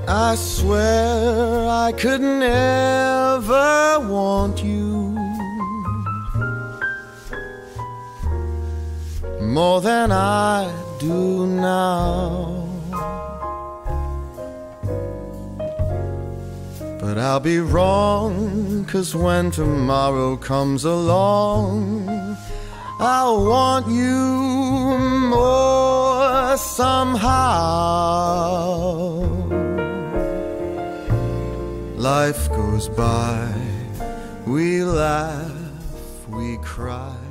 I swear I could never want you more than I do now. But I'll be wrong, 'cause when tomorrow comes along, I'll want you more somehow. Life goes by, we laugh, we cry.